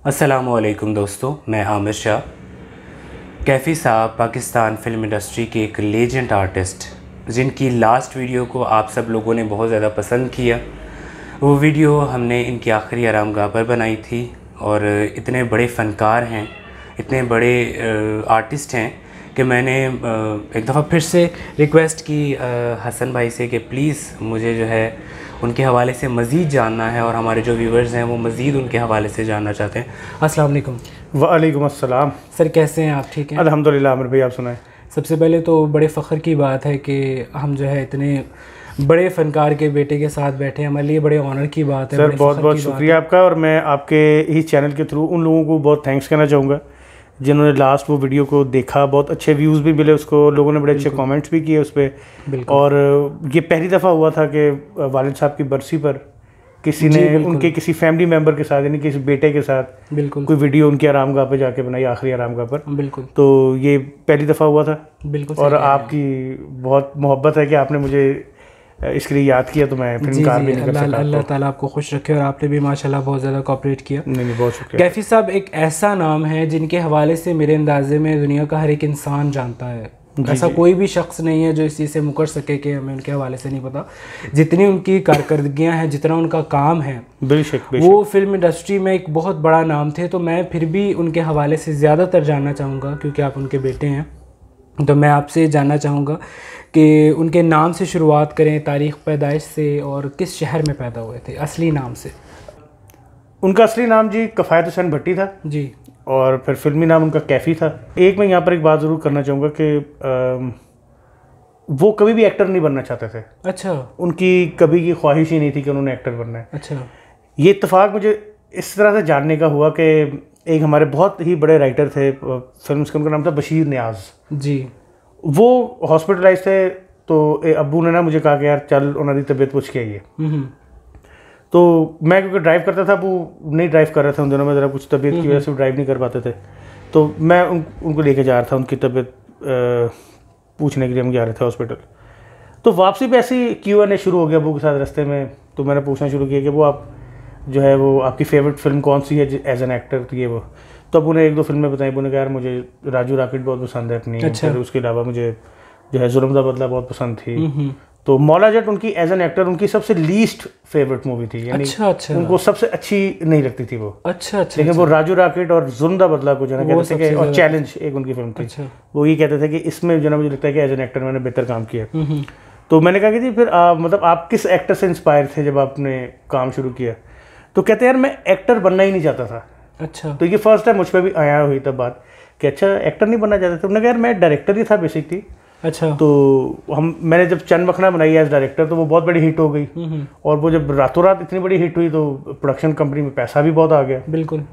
अस्सलामुअलैकुम दोस्तों, मैं आमिर शाह। कैफ़ी साहब पाकिस्तान फ़िल्म इंडस्ट्री के एक लेजेंड आर्टिस्ट, जिनकी लास्ट वीडियो को आप सब लोगों ने बहुत ज़्यादा पसंद किया। वो वीडियो हमने इनकी आखिरी आरामगाह पर बनाई थी और इतने बड़े फ़नकार हैं, इतने बड़े आर्टिस्ट हैं कि मैंने एक दफ़ा फिर से रिक्वेस्ट की हसन भाई से कि प्लीज़ मुझे जो है उनके हवाले से मज़ीद जानना है और हमारे जो व्यूवर्स हैं वो मज़ीद उनके हवाले से जानना चाहते हैं। अस्सलाम वालेकुम। वालेकुम अस्सलाम। सर कैसे हैं आप? ठीक हैं अल्हम्दुलिल्लाह। आमिर भाई आप सुनाएं। सबसे पहले तो बड़े फ़ख्र की बात है कि हम जो है इतने बड़े फ़नकार के बेटे के साथ बैठे हैं, हमारे लिए बड़े ऑनर की बात है। सर बहुत बहुत शुक्रिया आपका, और मैं आपके ही चैनल के थ्रू उन लोगों को बहुत थैंक्स कहना चाहूँगा जिन्होंने लास्ट वो वीडियो को देखा। बहुत अच्छे व्यूज़ भी मिले उसको, लोगों ने बड़े अच्छे कमेंट्स भी किए उस पर। और ये पहली दफ़ा हुआ था कि वालिद साहब की बरसी पर किसी ने उनके किसी फैमिली मेम्बर के साथ, यानी किसी बेटे के साथ कोई वीडियो उनकी आरामगाह पे जाके बनाई, आखिरी आरामगाह पर। बिल्कुल। तो ये पहली दफ़ा हुआ था। बिल्कुल। और आपकी बहुत मोहब्बत है कि आपने मुझे इसके लिए याद किया, तो मैं फिल्मकार भी नहीं कर सका। अल्लाह ताला आपको खुश रखे, और आपने भी माशाल्लाह बहुत ज़्यादा कोऑपरेट किया। नहीं, बहुत शुक्रिया। कैफ़ी साहब एक ऐसा नाम है जिनके हवाले से मेरे अंदाजे में दुनिया का हर एक इंसान जानता है। ऐसा कोई भी शख्स नहीं है जो इस चीज़ से मुकर सके कि हमें उनके हवाले से नहीं पता। जितनी उनकी कारकर्दगियाँ हैं, जितना उनका काम है, बेशक वो फिल्म इंडस्ट्री में एक बहुत बड़ा नाम थे। तो मैं फिर भी उनके हवाले से ज़्यादातर जानना चाहूँगा, क्योंकि आप उनके बेटे हैं। तो मैं आपसे जानना चाहूँगा कि उनके नाम से शुरुआत करें, तारीख़ पैदाइश से, और किस शहर में पैदा हुए थे असली नाम से। उनका असली नाम जी किफ़ायत हुसैन भट्टी था जी, और फिर फिल्मी नाम उनका कैफ़ी था। एक मैं यहाँ पर एक बात ज़रूर करना चाहूँगा कि वो कभी भी एक्टर नहीं बनना चाहते थे। अच्छा। उनकी कभी की ख्वाहिश ही नहीं थी कि उन्होंने एक्टर बनना है। अच्छा। ये इत्तेफाक मुझे इस तरह से जानने का हुआ कि एक हमारे बहुत ही बड़े राइटर थे फिल्म के, उनका नाम था बशीर नियाज़ जी। वो हॉस्पिटलाइज थे, तो अब्बू ने ना मुझे कहा कि यार चल उन्होंने तबीयत पूछ के आइए। तो मैं क्योंकि ड्राइव करता था, वो नहीं ड्राइव कर रहे थे उन दिनों में, ज़रा कुछ तबीयत की वजह से ड्राइव नहीं कर पाते थे। तो मैं उनको लेके जा रहा था, उनकी तबीयत पूछने के लिए हम जा रहे थे हॉस्पिटल। तो वापसी पे ऐसे ही Q&A शुरू हो गया अब्बू के साथ रास्ते में। तो मैंने पूछना शुरू किया कि वो आप जो है वो आपकी फेवरेट फिल्म कौन सी है एज एन एक्टर। तो ये वो, तो अब उन्हें एक दो फिल्में बताई। उन्होंने कहा यार मुझे राजू रॉकेट बहुत पसंद है अपनी। अच्छा। फिर उसके अलावा मुझे जो है जुल्म दा बदला बहुत पसंद थी। तो मौला जट उनकी एज एन एक्टर उनकी सबसे लीस्ट फेवरेट मूवी थी, यानी अच्छा। उनको सबसे अच्छी नहीं लगती थी वो। अच्छा। लेकिन वो राजू रॉकेट और जुल्म दा बदला को जो है कहते थे कि, और चैलेंज एक उनकी फिल्म थी। अच्छा। वो ये कहते थे कि इसमें जो है मुझे लगता है कि एज एन एक्टर मैंने बेहतर काम किया। तो मैंने कहा कि जी फिर मतलब आप किस एक्टर से इंस्पायर थे जब आपने काम शुरू किया? तो कहते यार मैं एक्टर बनना ही नहीं चाहता था। अच्छा। तो ये फर्स्ट टाइम मुझ पर भी आया हुई तब बात कि अच्छा एक्टर नहीं बनना चाहते थे। उन्होंने कहा यार मैं डायरेक्टर ही था बेसिकली। अच्छा। तो मैंने जब चंद मखना बनाई एज डायरेक्टर, तो वो बहुत बड़ी हिट हो गई। और वो जब रातों रात इतनी बड़ी हिट हुई तो प्रोडक्शन कंपनी में पैसा भी बहुत आ गया। बिल्कुल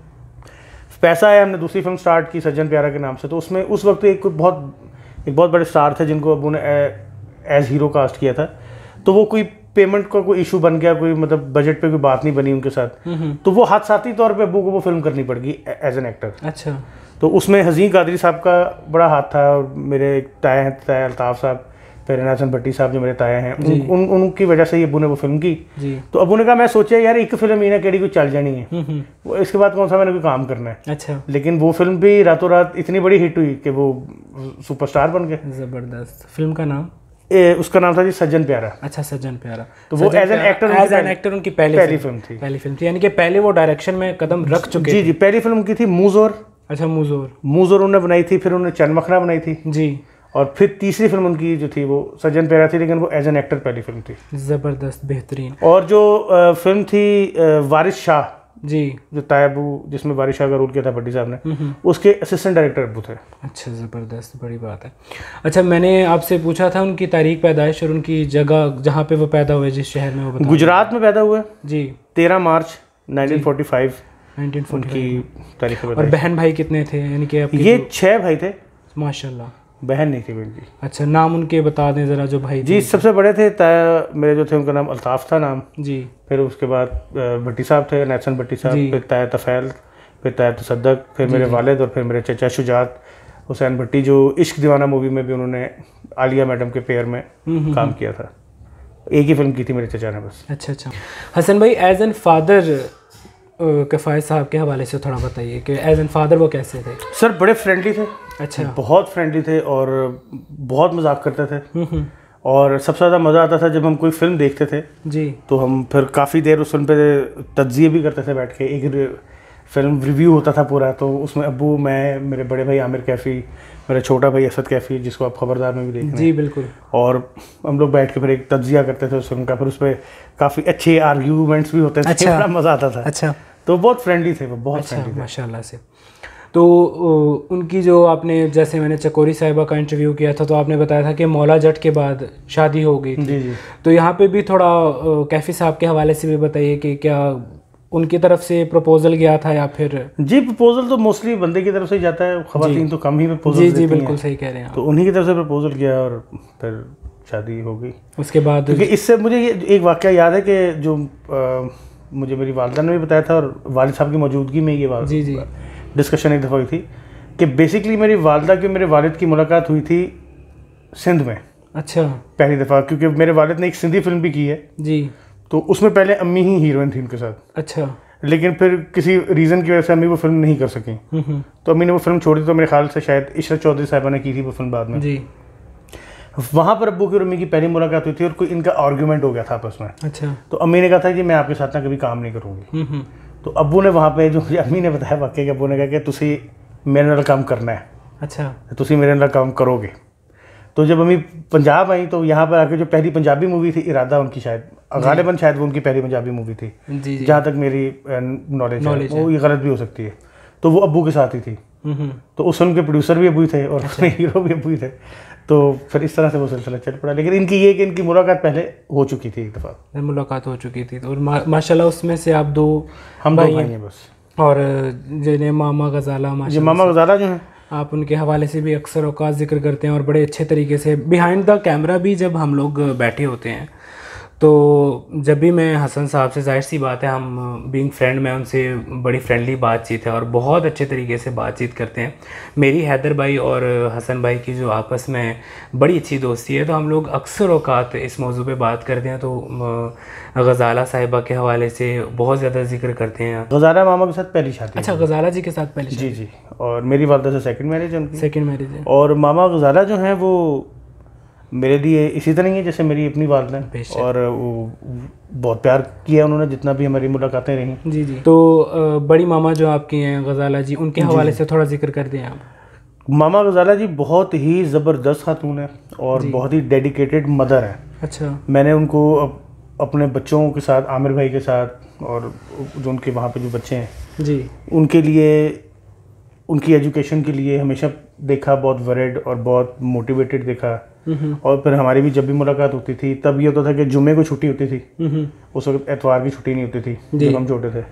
पैसा आया। हमने दूसरी फिल्म स्टार्ट की सज्जन प्यारा के नाम से। तो उसमें उस वक्त एक बहुत बड़े स्टार थे जिनको अब्बू ने एज हीरो कास्ट किया था। तो वो कोई पेमेंट का कोई इशू बन गया, कोई मतलब बजट पे कोई बात नहीं बनी उनके साथ। तो वो हादसाती तौर पे अब्बू को वो फिल्म करनी पड़ गई एज एन एक्टर। अच्छा। तो उसमें हज़ीन कादरी साहब का बड़ा हाथ था, और मेरे ताया हैं, ताया अल्ताफ़ साहब, फिर हसन भट्टी साहब जो मेरे ताया हैं, उनकी वजह से अब्बू ने वो फिल्म की। तो अब्बू ने कहा मैं सोचा यार एक फिल्म ही ना केड़ी कोई चल जानी है, वो इसके बाद कौन सा मैंने कोई काम करना है। अच्छा। लेकिन वो फिल्म भी रातों रात इतनी बड़ी हिट हुई कि वो सुपरस्टार बन गए। ज़बरदस्त। फिल्म का नाम उसका नाम था जी सज्जन प्यारा। अच्छा, सज्जन प्यारा। तो वो एज एन एक्टर उनकी पहली फिल्म थी, यानी कि पहले वो डायरेक्शन में कदम रख चुके। जी। पहली फिल्म की थी मूज़ोर। अच्छा, मूज़ोर उन्होंने बनाई थी। फिर उन्होंने चंद मखना बनाई थी जी। और फिर तीसरी फिल्म उनकी जो थी वो सज्जन प्यारा थी, लेकिन वो एज एन एक्टर पहली फिल्म थी। ज़बरदस्त, बेहतरीन। और जो फिल्म थी वारिस शाह जी, जो तायबू जिसमें वारिस शाह का रोल किया था भट्टी साहब ने, उसके असिस्टेंट डायरेक्टर अब्बू थे। अच्छा, ज़बरदस्त, बड़ी बात है। अच्छा, मैंने आपसे पूछा था उनकी तारीख पैदाइश और उनकी जगह जहाँ पे वो पैदा हुए, जिस शहर में वो, गुजरात में पैदा हुए जी। 13 मार्च 1945 उनकी तारीख। और बहन भाई कितने थे? यानी कि ये 6 भाई थे। माशाल्लाह। बहन नहीं थी कोई भी। अच्छा, नाम उनके बता दें ज़रा जो भाई जी। सबसे बड़े थे ताया मेरे जो थे, उनका नाम अल्ताफ़ था नाम जी। फिर उसके बाद भट्टी साहब थे, नैसन भट्टी साहब, फिर ताया तफ़ैल, फिर ताया तसद्दक, फिर मेरे वालिद, और फिर मेरे चचा शुजात हुसैन भट्टी, जो इश्क दीवाना मूवी में भी उन्होंने आलिया मैडम के पेयर में काम किया था। एक ही फिल्म की थी मेरे चचा ने बस। अच्छा। हसन भाई, एज एन फादर कफ़ायत साहब के हवाले से थोड़ा बताइए कि एज एन फादर वो कैसे थे? सर बड़े फ्रेंडली थे। अच्छा। बहुत फ्रेंडली थे और बहुत मजाक करते थे। और सबसे ज़्यादा मज़ा आता था जब हम कोई फिल्म देखते थे जी, तो हम फिर काफ़ी देर उस फिल्म पे तज्जिए भी करते थे बैठ के। एक फिल्म रिव्यू होता था पूरा, तो उसमें अब्बू, मैं, मेरे बड़े भाई आमिर कैफ़ी, मेरा छोटा भाई असद कैफ़ी जिसको आप खबरदार में भी देख रहे हैं। जी बिल्कुल। और हम लोग बैठ के फिर एक तज्जिया करते थे उस फिल्म का, फिर उस पर काफ़ी अच्छे आर्ग्यूमेंट्स भी होते थे। अच्छा। बड़ा मज़ा आता था। अच्छा। तो बहुत फ्रेंडली थे वो, बहुत अच्छा, फ्रेंडली थे माशाल्लाह से। तो उनकी जो आपने, जैसे मैंने चकोरी साहिबा का इंटरव्यू किया था तो आपने बताया था कि मौला जट के बाद शादी हो गई थी। जी जी। तो यहाँ पे भी थोड़ा कैफ़ी साहब के हवाले से भी बताइए कि क्या उनकी तरफ से प्रपोजल गया था या फिर? जी, प्रपोजल तो मोस्टली बंदे की तरफ से ही जाता है, ख़वातीन तो कम ही प्रपोजल जी जी बिल्कुल सही कह रहे हैं। तो उन्हीं की तरफ से प्रपोजल किया और फिर शादी हो गई उसके बाद। क्योंकि इससे मुझे ये एक वाक़या याद है कि जो मुझे मेरी वालदा ने भी बताया था और वालिद साहब की मौजूदगी में ये बात जी जी डिस्कशन एक दफ़ा हुई थी कि बेसिकली मेरी वालदा की मेरे वालिद की मुलाकात हुई थी सिंध में। अच्छा। पहली दफ़ा, क्योंकि मेरे वालिद ने एक सिंधी फिल्म भी की है जी। तो उसमें पहले अम्मी ही हीरोइन थी उनके साथ। अच्छा। लेकिन फिर किसी रीज़न की वजह से अम्मी वो फिल्म नहीं कर सकी, तो अम्मी ने वो फिल्म छोड़ी। तो मेरे ख्याल से शायद इशरत चौधरी साहिबा ने की थी वो फिल्म बाद में। जी। वहाँ पर अब्बू की और अम्मी की पहली मुलाकात हुई थी और कोई इनका आर्ग्यूमेंट हो गया था आपस में। अच्छा। तो अम्मी ने कहा था कि मैं आपके साथ ना कभी काम नहीं करूँगी। तो अब्बू ने वहाँ पे, जो अम्मी ने बताया वाकई कि अब्बू ने कहा कि तुसी मेरे नाल काम करना है। अच्छा। तुसी मेरे नाल काम करोगे। तो जब अम्मी पंजाब आई तो यहाँ पर आके जो पहली पंजाबी मूवी थी इरादा उनकी, शायद गालिबन शायद वो उनकी पहली पंजाबी मूवी थी जहाँ तक मेरी नॉलेज है, वो ये गलत भी हो सकती है। तो वो अब्बू के साथ ही थी। तो उस फिल्म के प्रोड्यूसर भी अब्बू थे और उसमें हीरो भी अब्बू थे। तो फिर इस तरह से वो सिलसिला चल पड़ा। लेकिन इनकी ये कि इनकी मुलाकात पहले हो चुकी थी, एक दफ़ा मुलाकात हो चुकी थी। और माशाल्लाह उसमें से आप हम दो भाई हैं बस। और जिन्हें मामा गजाला, जी मामा गजाला जो हैं, आप उनके हवाले से भी अक्सर औकात जिक्र करते हैं और बड़े अच्छे तरीके से बिहाइंड द कैमरा भी जब हम लोग बैठे होते हैं तो जब भी मैं हसन साहब से, जाहिर सी बात है हम बीइंग फ्रेंड में उनसे बड़ी फ्रेंडली बातचीत है और बहुत अच्छे तरीके से बातचीत करते हैं। मेरी हैदर भाई और हसन भाई की जो आपस में बड़ी अच्छी दोस्ती है तो हम लोग अक्सर औकात इस मौजू पे बात करते हैं। तो गज़ाला साहिबा के हवाले से बहुत ज़्यादा जिक्र करते हैं। गज़ाला मामा के साथ पहली शादी। अच्छा, गज़ाला जी के साथ पहली शादी। जी जी। और मेरी वालदा से सेकंड मैरिज है उनकी। सेकंड मैरिज है। और मामा गज़ाला जो हैं वो मेरे लिए इसी तरह ही है जैसे मेरी अपनी वालदा है और वो बहुत प्यार किया उन्होंने जितना भी हमारी मुलाकातें रही। जी जी। तो बड़ी मामा जो आपकी हैं गज़ाला जी, उनके हवाले से थोड़ा जिक्र कर दें आप। मामा गज़ाला जी बहुत ही ज़बरदस्त खातून है और बहुत ही डेडिकेटेड मदर है। अच्छा। मैंने उनको अपने बच्चों के साथ, आमिर भाई के साथ और जो उनके वहाँ पे जो बच्चे हैं जी, उनके लिए, उनकी एजुकेशन के लिए हमेशा देखा, बहुत वरीड और बहुत मोटिवेटेड देखा। और फिर हमारी भी जब भी मुलाकात होती थी तब ये होता था कि जुम्मे को छुट्टी होती थी, उस वक्त एतवार की छुट्टी नहीं होती थी जब हम छोटे थे।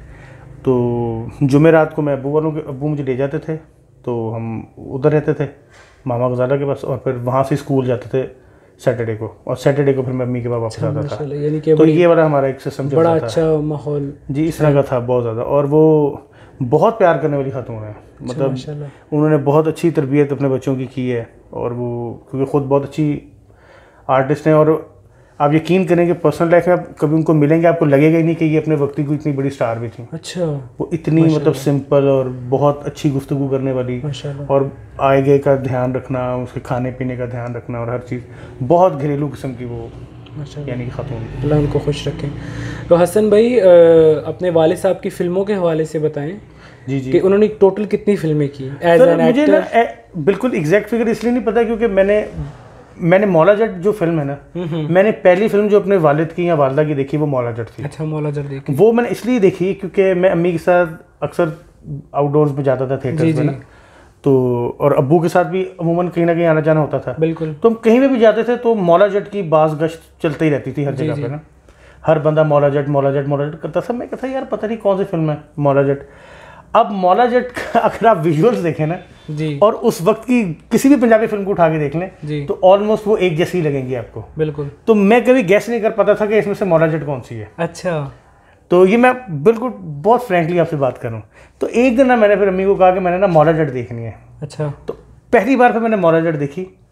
तो जुम्मे रात को मैं अब्बू मुझे ले जाते थे तो हम उधर रहते थे मामा गज़ाला के पास और फिर वहाँ से स्कूल जाते थे सैटरडे को, और सैटरडे को फिर मैं अम्मी के पास वापस आता था। यानी कि तो ये वाला हमारा एक सिस्टम बड़ा अच्छा माहौल जी इस तरह का था बहुत ज़्यादा। और वो बहुत प्यार करने वाली खातून है, मतलब उन्होंने बहुत अच्छी तरबियत अपने बच्चों की है और वो क्योंकि ख़ुद बहुत अच्छी आर्टिस्ट हैं। और आप यकीन करें कि पर्सनल लाइफ में आप कभी उनको मिलेंगे आपको लगेगा ही नहीं कि ये अपने वक्त की इतनी बड़ी स्टार भी थी। अच्छा। वो इतनी मतलब सिंपल और बहुत अच्छी गुफ्तगू करने वाली और आए गए का ध्यान रखना, उसके खाने पीने का ध्यान रखना और हर चीज़ बहुत घरेलू किस्म की वो यानी खातून। अल्लाह उनको खुश रखें। तो हसन भाई अपने वालिद साहब की फ़िल्मों के हवाले से बताएं। जी जी। कि उन्होंने टोटल कितनी फिल्में की एज एन मुझे एक्टर? ना बिल्कुल एग्जैक्ट फिगर इसलिए नहीं पता क्योंकि मैंने मौला जट जो फिल्म है ना, मैंने पहली फिल्म जो अपने वालिद की या वालदा की देखी वो मौला जट थी। अच्छा, मौला जट देखी। वो मैंने इसलिए देखी क्योंकि मैं अम्मी के साथ अक्सर आउटडोर्स में जाता था थिएटर्स में ना, तो और अब्बू के साथ भी अमूमन कहीं ना कहीं आना जाना होता था। बिल्कुल। तो हम कहीं पे भी जाते थे तो मौला जट की बाज गश्त चलती ही रहती थी हर जगह पे ना, हर बंदा मौला जट मौला जट मौला जट करता था। मैं कहता यार पता नहीं कौन सी फिल्म है मौला जट। अब मौला जट का अगर आप विजुअल्स देखें ना जी, और उस वक्त की किसी भी पंजाबी फिल्म को उठा के देख लें तो ऑलमोस्ट वो एक जैसी लगेंगी आपको। बिल्कुल। तो मैं कभी गैस नहीं कर पाता था कि इसमें से मौला जट कौन सी है। अच्छा। तो ये मैं बिल्कुल बहुत फ्रैंकली आपसे बात करूं तो एक दिन ना मैंने फिर अम्मी को कहा कि मैंने ना मौला जट देखनी है। अच्छा। तो पहली बार फिर मैंने मौला जट देखी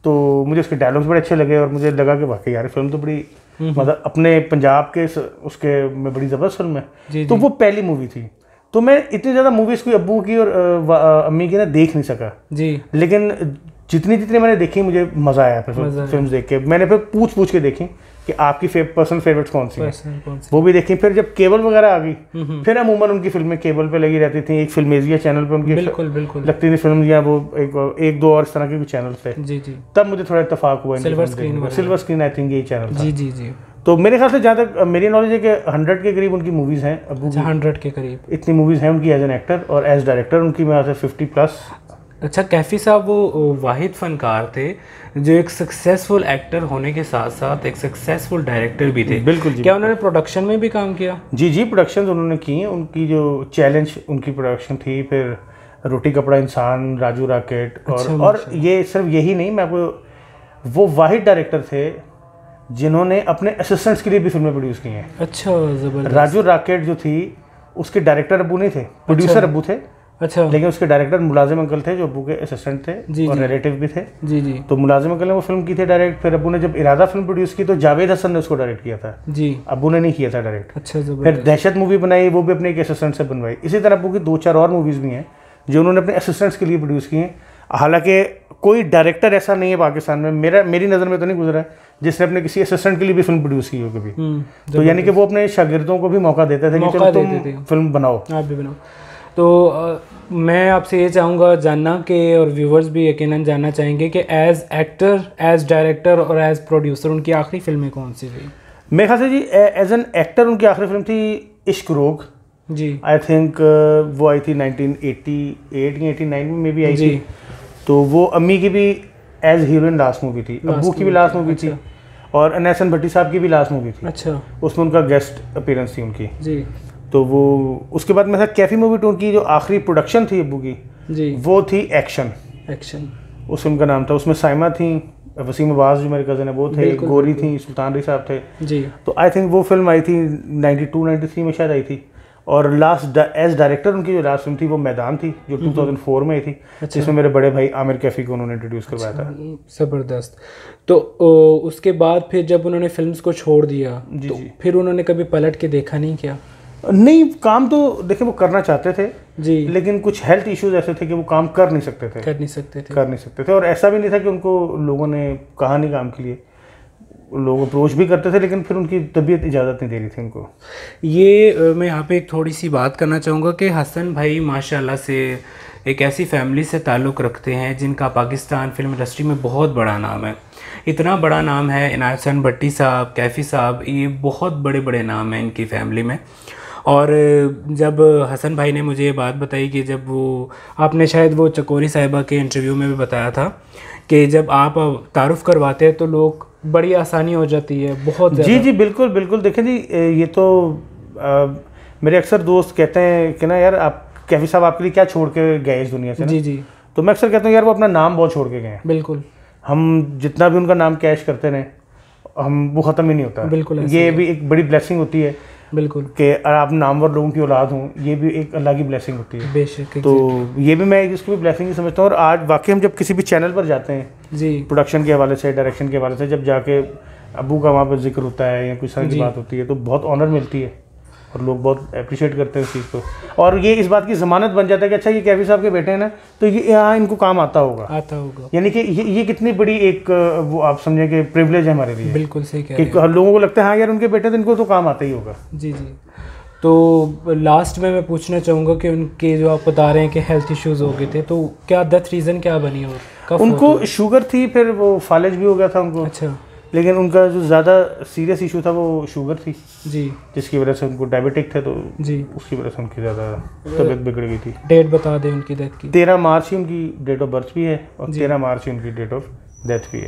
तो मुझे उसके डायलॉग्स बड़े अच्छे लगे और मुझे लगा कि वाकई यार फिल्म तो बड़ी मतलब अपने पंजाब के उसके में बड़ी ज़बरदस्त फिल्म है। तो वो पहली मूवी थी, तो मैं इतनी ज़्यादा मूवीज़ कोई अब्बू की और अम्मी की ना देख नहीं सका जी, लेकिन जितनी मैंने देखी मुझे मज़ा आया फिल्म देख के। मैंने फिर पूछ के देखी कि आपकी पर्सनल फेवरेट्स कौन सी है, वो भी देखी। फिर जब केबल वगैरह आ गई फिर अमूमन उनकी फिल्में केबल पे लगी रहती थी। एक फिल्मेजिया चैनल पे उनकी बिल्कुल लगती थी फिल्म, या वो एक दो और इस तरह के भी चैनल थे जी जी। तब मुझे थोड़ा इत्तेफाक हुआ सिल्वर स्क्रीन आई थिंक यही चैनल था जी जी जी। तो मेरे ख्याल से जहाँ तक मेरी नॉलेज है कि 100 के करीब उनकी मूवीज़ हैं अब्बू की। 100 के करीब इतनी मूवीज़ हैं उनकी एज एन एक्टर, और एज डायरेक्टर उनकी मैं 50+। अच्छा, कैफ़ी साहब वो वाहिद फ़नकार थे जो एक सक्सेसफुल एक्टर होने के साथ साथ एक सक्सेसफुल डायरेक्टर भी थे। बिल्कुल जी। क्या उन्होंने प्रोडक्शन में भी काम किया? जी जी, प्रोडक्शन उन्होंने की हैं। उनकी जो चैलेंज उनकी प्रोडक्शन थी, फिर रोटी कपड़ा इंसान, राजू रॉकेट, और ये सिर्फ यही नहीं, मैं आपको वो वाहिद डायरेक्टर थे जिन्होंने अपने असिस्टेंट्स के लिए भी फिल्में प्रोड्यूस की हैं। अच्छा, ज़बरदस्त। राजू रॉकेट जो थी उसके डायरेक्टर अब्बू नहीं थे, प्रोड्यूसर अब्बू थे। अच्छा। लेकिन उसके डायरेक्टर मुलाजिम अंकल थे जो अब्बू के असिस्टेंट थे जी, और रिलेटिव भी थे जी जी। तो मुलाजिम अंकल ने वो फिल्म की थी डायरेक्ट। फिर अब्बू ने जब इरादा फिल्म प्रोड्यूस की तो जावेद हसन ने उसको डायरेक्ट किया था जी, अब्बू ने नहीं किया था डायरेक्ट। अच्छा। फिर दहशत मूवी बनाई, वो भी अपने एक असिस्टेंट से बनवाई। इसी तरह अब्बू की 2-4 और मूवीज़ भी हैं जो उन्होंने अपने असिस्टेंट्स के लिए प्रोड्यूस की हैं। हालांकि कोई डायरेक्टर ऐसा नहीं है पाकिस्तान में, मेरी नज़र में तो नहीं गुजरा है जिसने अपने किसी असिस्टेंट के लिए भी फिल्म प्रोड्यूस की हो कभी। तो यानी कि वो अपने शागिर्दों को भी मौका देते थे कि चलो तुम फिल्म बनाओ, आप भी बनाओ। तो मैं आपसे ये चाहूँगा जानना कि, और व्यूवर्स भी यकीनन जानना चाहेंगे कि एज एक्टर, एज डायरेक्टर और एज प्रोड्यूसर उनकी आखिरी फिल्में कौन सी थी? मेरे ख्याल से जी एज एन एक्टर उनकी आखिरी फिल्म थी इश्क रोग जी। आई थिंक वो आई थी 1988 या 89 में मे बी आई थी। तो वो अम्मी की भी एज हीरोइन लास्ट मूवी थी, अब्बू की भी लास्ट मूवी थी, और अनैसन भट्टी साहब की भी लास्ट मूवी थी। अच्छा। उसमें उनका गेस्ट अपीयरेंस थी उनकी जी। तो वो उसके बाद में कैफ़ी मूवी 2 की जो आखिरी प्रोडक्शन थी अब्बू की जी, वो थी एक्शन उस फिल्म का नाम था। उसमें साइमा थी, वसीम अब्बास जो मेरे कज़न है वो थे, गोरी थी, सुल्तान रही साहब थे जी। तो आई थिंक वो फिल्म आई थी 92-93 में शायद आई थी। और लास्ट एज डायरेक्टर उनकी जो लास्ट फिल्म थी वो मैदान थी जो 2004 में आई थी। अच्छा। जिसमें मेरे बड़े भाई आमिर कैफ़ी को उन्होंने इंट्रोड्यूस करवाया था। ज़बरदस्त। तो उसके बाद फिर जब उन्होंने फिल्म्स को छोड़ दिया तो फिर उन्होंने कभी पलट के देखा नहीं क्या? नहीं, काम तो देखिए वो करना चाहते थे जी, लेकिन कुछ हेल्थ इश्यूज ऐसे थे कि वो काम कर नहीं सकते थे। और ऐसा भी नहीं था कि उनको लोगों ने कहा नहीं काम के लिए, लोग अप्रोच भी करते थे लेकिन फिर उनकी तबीयत इजाज़त नहीं दे रही थी उनको। ये मैं यहाँ पे एक थोड़ी सी बात करना चाहूँगा कि हसन भाई माशाल्लाह से एक ऐसी फैमिली से ताल्लुक़ रखते हैं जिनका पाकिस्तान फिल्म इंडस्ट्री में बहुत बड़ा नाम है। इतना बड़ा नाम है, इनायत हुसैन भट्टी साहब, कैफ़ी साहब, ये बहुत बड़े बड़े नाम हैं इनकी फैमिली में। और जब हसन भाई ने मुझे ये बात बताई कि जब वो आपने शायद वो चकोरी साहिबा के इंटरव्यू में भी बताया था कि जब आप तारुफ़ करवाते हैं तो लोग बड़ी आसानी हो जाती है बहुत ज़्यादा। जी जी, बिल्कुल बिल्कुल। देखें जी, ये तो मेरे अक्सर दोस्त कहते हैं कि ना यार आप कैफ़ी साहब आपके लिए क्या छोड़ के गए इस दुनिया से। जी जी। तो मैं अक्सर कहता हूँ यार वो अपना नाम बहुत छोड़ के गए हैं। बिल्कुल। हम जितना भी उनका नाम कैश करते रहे वो ख़त्म ही नहीं होता। बिल्कुल। ये भी एक बड़ी ब्लेसिंग होती है। बिल्कुल। कि आप नामवर लोगों की औलाद हों, ये भी एक अल्लाह की ब्लेसिंग होती है। बेशक। तो ये भी मैं इसको भी ब्लेसिंग ही समझता हूँ। और आज वाकई हम जब किसी भी चैनल पर जाते हैं जी, प्रोडक्शन के हवाले से, डायरेक्शन के हवाले से, जब जाके अब्बू का वहाँ पर जिक्र होता है या कुछ तरह की बात होती है तो बहुत ऑनर मिलती है और लोग बहुत अप्रिशिएट करते हैं उस चीज़ को। और ये इस बात की ज़मानत बन जाता है कि अच्छा ये कैफ़ी साहब के बेटे हैं ना, तो ये यहाँ इनको काम आता होगा। यानी कि ये कितनी बड़ी एक वो आप समझें कि प्रिविलेज है हमारे लिए। बिल्कुल सही कह रहे हैं। लोगों को लगता है हाँ यार उनके बेटे तो इनको तो काम आता ही होगा। जी जी। तो लास्ट में मैं पूछना चाहूँगा कि उनके जो आप बता रहे हैं कि हेल्थ इश्यूज़ हो गए थे, तो क्या डेथ रीज़न क्या बनी? और उनको शुगर थी, फिर वो फालिज भी हो गया था उनको। अच्छा। लेकिन उनका जो ज़्यादा सीरियस इशू था वो शुगर थी जी, जिसकी वजह से उनको डायबिटिक थे तो जी उसकी वजह से उनकी ज़्यादा तबीयत बिगड़ गई थी। डेट बता दें उनकी डेथ की। 13 मार्च ही उनकी डेट ऑफ बर्थ भी है और 13 मार्च ही उनकी डेट ऑफ डेथ भी है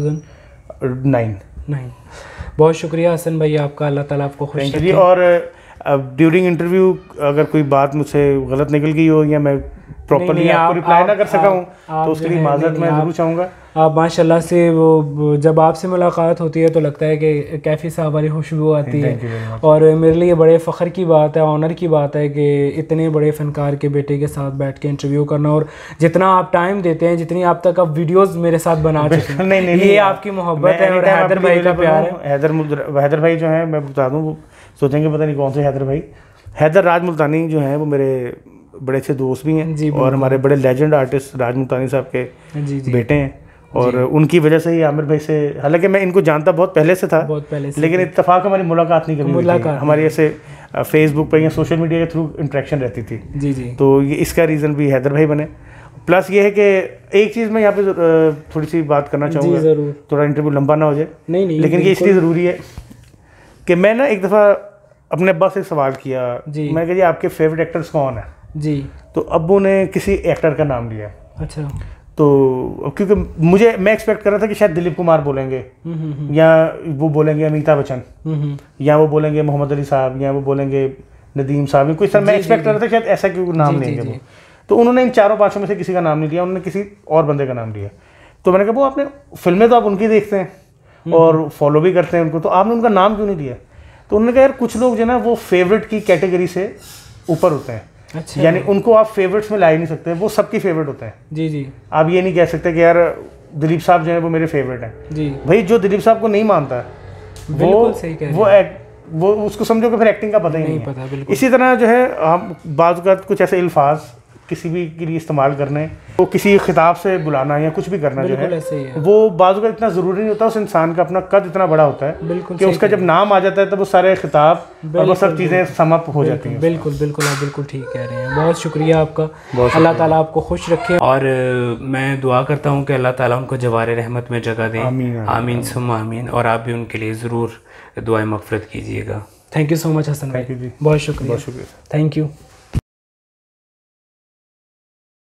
2009। बहुत शुक्रिया हसन भाई आपका, अल्लाह ताला आपको खुश रखे। और ड्यूरिंग इंटरव्यू अगर कोई बात मुझसे गलत निकल गई हो या मैं प्रॉपर्ली आपको रिप्लाई ना कर सका हूँ तो उसके लिए माजरत मैं ज़रूर चाहूँगा। आप माशाल्लाह से वो जब आपसे मुलाकात होती है तो लगता है कि कैफ़ी साहब वाली खुशबू आती है, और मेरे लिए बड़े फ़ख्र की बात है, ऑनर की बात है कि इतने बड़े फ़नकार के बेटे के साथ बैठ के इंटरव्यू करना, और जितना आप टाइम देते हैं, जितनी आप तक अब वीडियोज़ मेरे साथ बना चुके हैं, नहीं, ये आपकी मोहब्बत है और हैदर भाई का प्यार है। हैदर भाई जो है मैं बता दूँ, वो सोचेंगे पता नहीं कौन से हैदर भाई, हैदर राज मुल्तानी जो हैं वो मेरे बड़े अच्छे दोस्त भी हैं और हमारे बड़े लेजेंड आर्टिस्ट राज मुल्तानी साहब के बेटे हैं, और उनकी वजह से ही आमिर भाई से, हालांकि मैं इनको जानता बहुत पहले से था, लेकिन इत्तेफाक हमारी मुलाकात नहीं कभी हुई थी, हमारी ऐसे फेसबुक पर या सोशल मीडिया के थ्रू इंटरेक्शन रहती थी। जी जी। तो ये इसका रीज़न भी हैदर भाई बने। प्लस ये है कि एक चीज़ मैं यहाँ पे थोड़ी सी बात करना चाहूँगा, थोड़ा इंटरव्यू लंबा ना हो जाए, नहीं, लेकिन ये इसलिए ज़रूरी है कि मैं ना एक दफ़ा अपने अब्बा से सवाल किया, मैं कहा जी आपके फेवरेट एक्टर्स कौन है जी, तो अब्बू ने किसी एक्टर का नाम लिया। अच्छा। तो क्योंकि मैं एक्सपेक्ट कर रहा था कि शायद दिलीप कुमार बोलेंगे, या वो बोलेंगे अमिताभ बच्चन, या वो बोलेंगे मोहम्मद अली साहब, या वो बोलेंगे नदीम साहब, कोई सर मैं एक्सपेक्ट कर रहा था शायद ऐसा क्यों नाम लेंगे वो। तो उन्होंने इन चारों पाँचों में से किसी का नाम नहीं लिया, उन्होंने किसी और बंदे का नाम लिया। तो मैंने कहा वो आपने फिल्में तो आप उनकी देखते हैं और फॉलो भी करते हैं उनको, तो आपने उनका नाम क्यों नहीं दिया। तो उन्होंने कहा यार कुछ लोग जो है ना वो फेवरेट की कैटेगरी से ऊपर होते हैं, अच्छा, यानी उनको आप फेवरेट्स में ला ही नहीं सकते, वो सबकी फेवरेट होते हैं। जी जी। आप ये नहीं कह सकते कि यार दिलीप साहब जो है वो मेरे फेवरेट हैं जी। भाई जो दिलीप साहब को नहीं मानता वो उसको समझो कि फिर एक्टिंग का पता ही नहीं है। इसी तरह जो है हम बाज़ कुछ ऐसे अल्फाज किसी भी के लिए इस्तेमाल करने, वो किसी खिताब से बुलाना या कुछ भी करना जो है वो बाज़ का इतना ज़रूरी नहीं होता। उस इंसान का अपना कद इतना बड़ा होता है कि उसका जब नाम आ जाता है तो वो सारे खिताब और वो सब चीज़ें समाप्त हो जाती हैं। बिल्कुल बिल्कुल, आप बिल्कुल ठीक कह रहे हैं। बहुत शुक्रिया आपका, अल्लाह ताला आपको खुश रखे, और मैं दुआ करता हूँ कि अल्लाह ताला उनको जवार रहमत में जगह दें। आमीन सुम्मा आमीन। और आप भी उनके लिए ज़रूर दुआएं मग़फ़िरत कीजिएगा। Thank you so much Hasan भाई, बहुत शुक्रिया, थैंक यू।